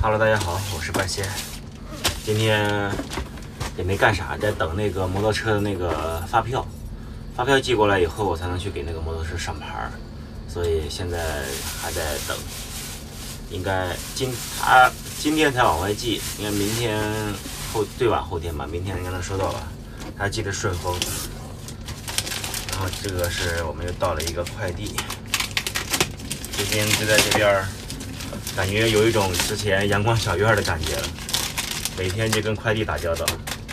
Hello， 大家好，我是半仙。今天也没干啥，在等那个摩托车的那个发票。发票寄过来以后，我才能去给那个摩托车上牌，所以现在还在等。应该今天才往外寄，应该明天最晚后天吧，明天应该能收到吧。他寄的顺丰。然后这个是我们又到了一个快递，最近就在这边。感觉有一种之前阳光小院的感觉了，每天就跟快递打交道。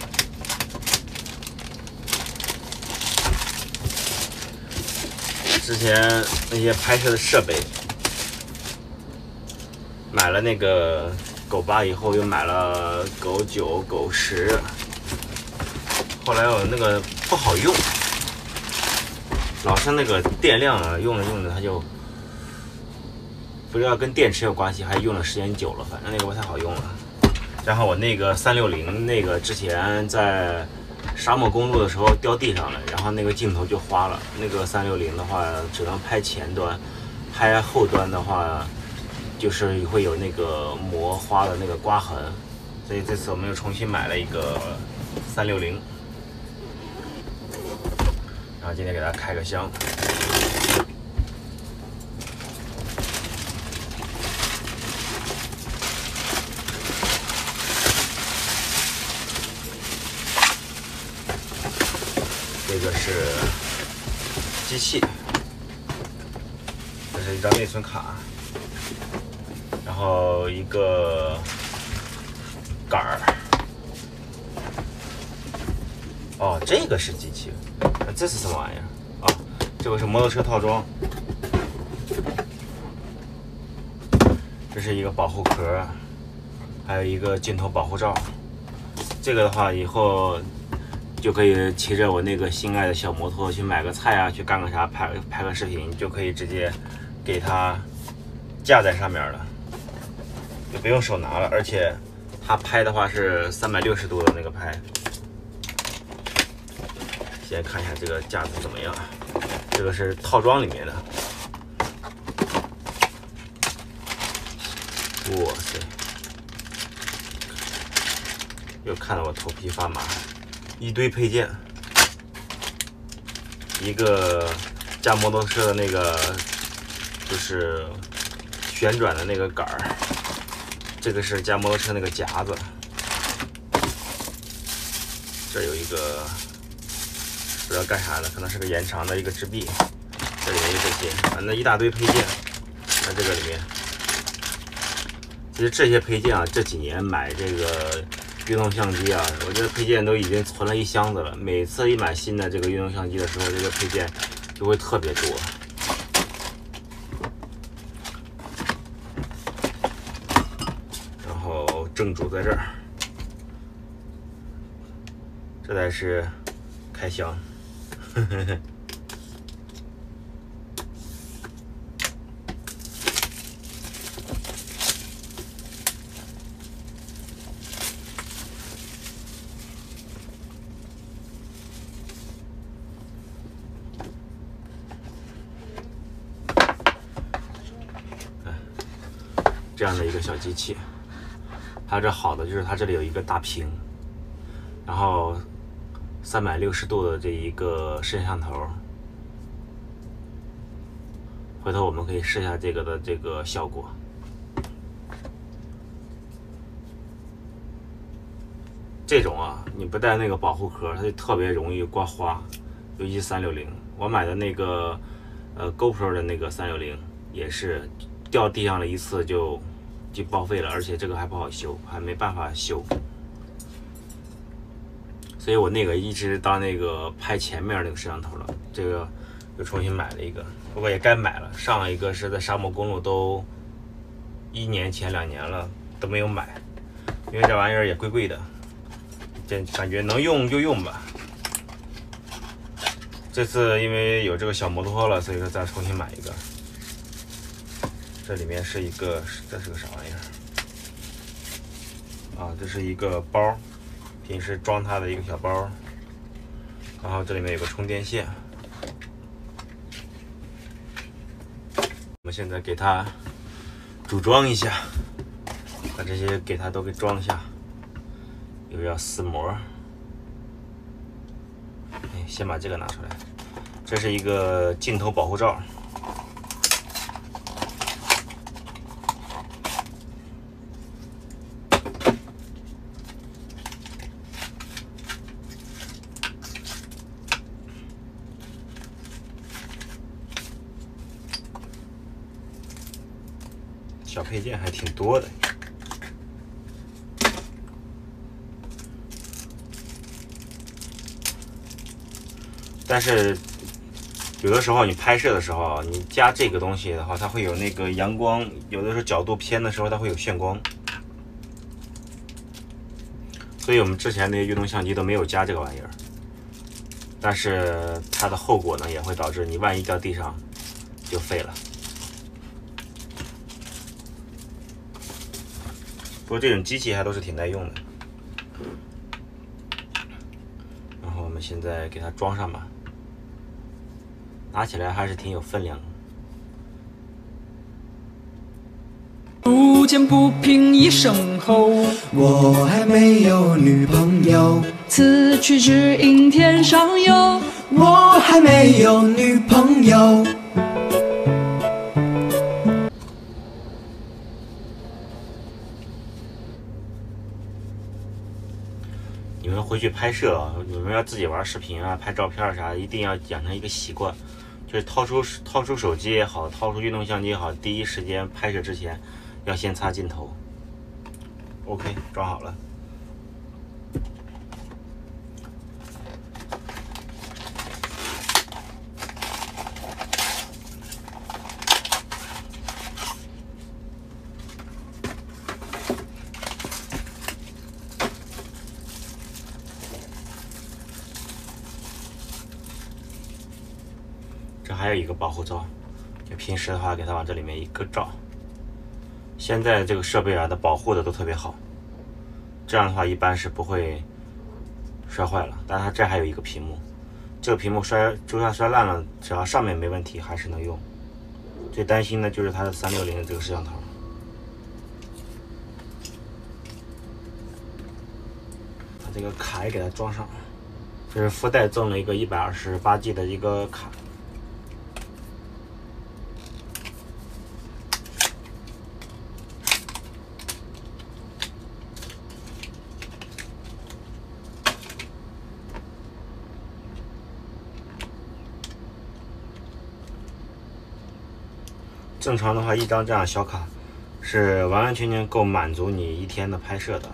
之前那些拍摄的设备，买了那个狗8以后，又买了狗9、狗10，后来我那个不好用，老是那个电量啊，用着它就。不知道跟电池有关系，还用的时间久了，反正那个不太好用了。然后我那个360那个之前在沙漠公路的时候掉地上了，然后那个镜头就花了。那个360的话只能拍前端，拍后端的话就是会有那个磨花的那个刮痕。所以这次我们又重新买了一个360，然后今天给它开个箱。这个是机器，这是一张内存卡，然后一个杆儿。哦，这个是机器，这是什么玩意儿？啊，这个是摩托车套装，这是一个保护壳，还有一个镜头保护罩。这个的话以后。就可以骑着我那个心爱的小摩托去买个菜啊，去干个啥，拍个视频，就可以直接给它架在上面了，就不用手拿了。而且它拍的话是360度的那个拍。先看一下这个架子怎么样，这个是套装里面的。哇塞！又看得我头皮发麻。一堆配件，一个架摩托车的那个就是旋转的那个杆儿，这个是架摩托车那个夹子，这有一个不知道干啥的，可能是个延长的一个支臂，这里面有这些，反正一大堆配件。在这个里面，其实这些配件啊，这几年买这个。运动相机啊，我这配件都已经存了一箱子了。每次一买新的这个运动相机的时候，这个配件就会特别多。然后正主在这儿，这才是开箱。这样的一个小机器，它这好的就是它这里有一个大屏，然后360度的这一个摄像头，回头我们可以试一下这个的这个效果。这种啊，你不带那个保护壳，它就特别容易刮花，尤其360。我买的那个GoPro 的那个360也是掉地上了一次就报废了，而且这个还不好修，还没办法修，所以我那个一直当那个拍前面那个摄像头了，这个又重新买了一个，不过也该买了。上一个是在沙漠公路，都1年前2年了都没有买，因为这玩意儿也贵贵的，这感觉能用就用吧。这次因为有这个小摩托了，所以说再重新买一个。这里面是一个，这是个啥玩意儿？啊，这是一个包，平时装它的一个小包。然后这里面有个充电线。我们现在给它组装一下， 把这些给它都给装一下，又要撕膜。哎，先把这个拿出来，这是一个镜头保护罩。小配件还挺多的，但是有的时候你拍摄的时候，你加这个东西的话，它会有那个阳光，有的时候角度偏的时候，它会有眩光，所以我们之前那些运动相机都没有加这个玩意儿。但是它的后果呢，也会导致你万一掉地上就废了。不过这种机器还都是挺耐用的。然后我们现在给它装上吧，拿起来还是挺有分量。 路见不平一声吼， 我还没有女朋友， 此去只应天上有。 我还没有女朋友。 你们回去拍摄啊，你们要自己玩视频啊、拍照片啥，一定要养成一个习惯，就是掏出手机也好，掏出运动相机也好，第一时间拍摄之前要先擦镜头。OK， 装好了。这还有一个保护罩，就平时的话给它往这里面一个罩。现在这个设备啊，它保护的都特别好，这样的话一般是不会摔坏了。但它这还有一个屏幕，这个屏幕就算摔烂了，只要上面没问题还是能用。最担心的就是它的360的这个摄像头。把这个卡也给它装上，这是附带赠了一个128G 的一个卡。正常的话，一张这样小卡是完完全全够满足你一天的拍摄的。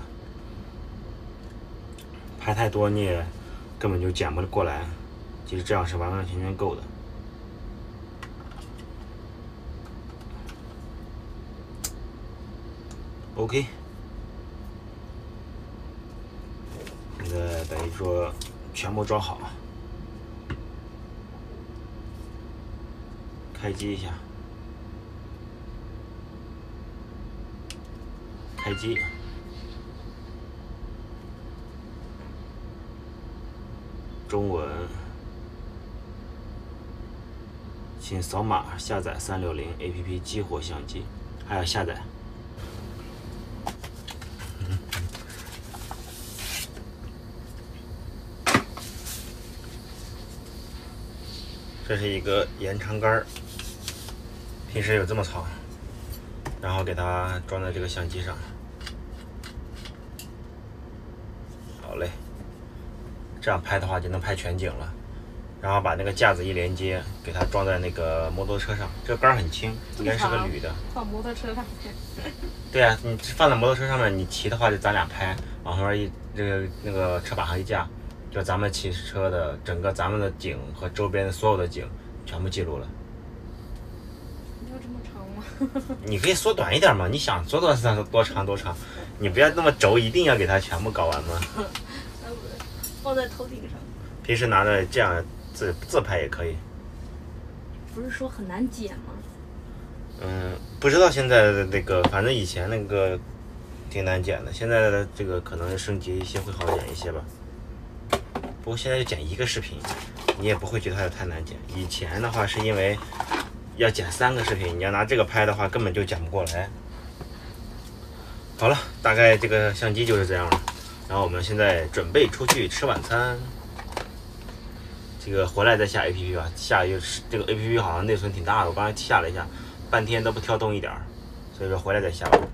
拍太多你也根本就捡不过来，其实这样是完完全全够的。OK， 现在等于说全部装好，开机一下。开机，中文，请扫码下载360 APP 激活相机，还要下载。这是一个延长杆，平时有这么长，然后给它装在这个相机上。好嘞，这样拍的话就能拍全景了。然后把那个架子一连接，给它装在那个摩托车上。这个杆很轻，应该是个铝的。 放摩托车上面。 对啊，你放在摩托车上面，你骑的话就咱俩拍，往后面那个车把上一架，就咱们骑车的整个咱们的景和周边的所有的景全部记录了。 要这么长吗？ 你可以缩短一点嘛，你想缩多长多长，你不要那么轴，一定要给它全部搞完嘛。 放在头顶上。 平时拿着这样自拍也可以。 不是说很难剪吗？ 不知道现在的那个，反正以前那个挺难剪的，现在的这个可能升级一些会好剪一些吧。不过现在就剪一个视频，你也不会觉得它太难剪。以前的话是因为要剪3个视频，你要拿这个拍的话根本就剪不过来。 好了，大概这个相机就是这样了。然后我们现在准备出去吃晚餐。这个回来再下 APP 吧，下一个这个 APP 好像内存挺大的，我刚才下了一下，半天都不跳动一点儿，所以说回来再下吧。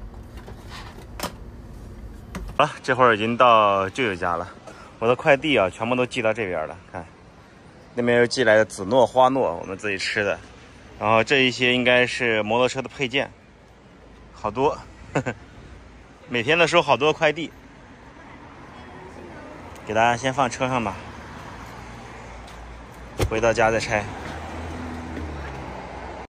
好了，这会儿已经到舅舅家了，我的快递啊全部都寄到这边了，看，那边又寄来的紫糯花糯，我们自己吃的，然后这一些应该是摩托车的配件，好多，呵呵，每天都收好多快递，给大家先放车上吧。回到家再拆。